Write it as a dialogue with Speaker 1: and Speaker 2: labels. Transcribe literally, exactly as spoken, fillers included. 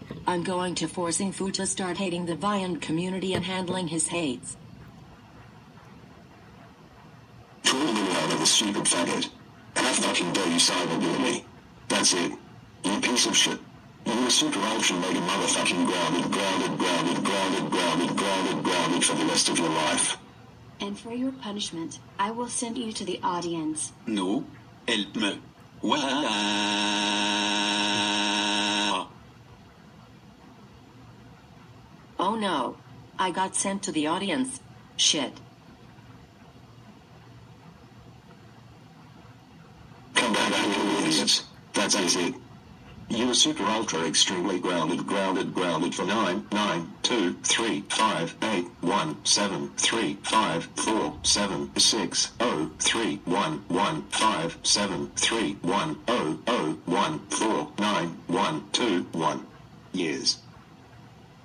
Speaker 1: I'm going to forcing Fu to start hating the Viant community and handling his hates.
Speaker 2: Call Liliana the stupid faggot. How fucking dare you cyberbully me? That's it. You piece of shit. You're a super ultra mega motherfucking grounded, grounded, grounded, grounded, grounded, grounded, grounded for the rest of your life.
Speaker 3: And for your punishment, I will send you to the audience.
Speaker 4: No. Help me. Wah.
Speaker 1: Oh no. I got sent to the audience. Shit.
Speaker 2: Come back out, you idiots. That's it. You are super ultra extremely grounded, grounded, grounded for nine, nine, two, three, five, eight, one, seven, three, five, four, seven, six, oh, three, one, one, five, seven, three, one, oh, oh, one, four, nine, one, two, one years.